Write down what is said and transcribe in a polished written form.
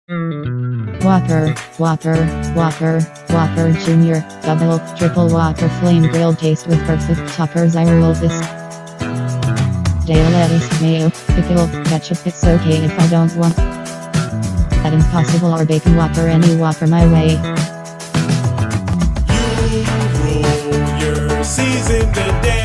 Whopper, Whopper, Whopper, Whopper Jr., Double, Triple Whopper Flame Grilled Taste with perfect toppers. I rule this. Dale lettuce, mayo, pickle, ketchup. It's okay if I don't want that Impossible or Bacon Whopper. Any Whopper my way. You rule your season today.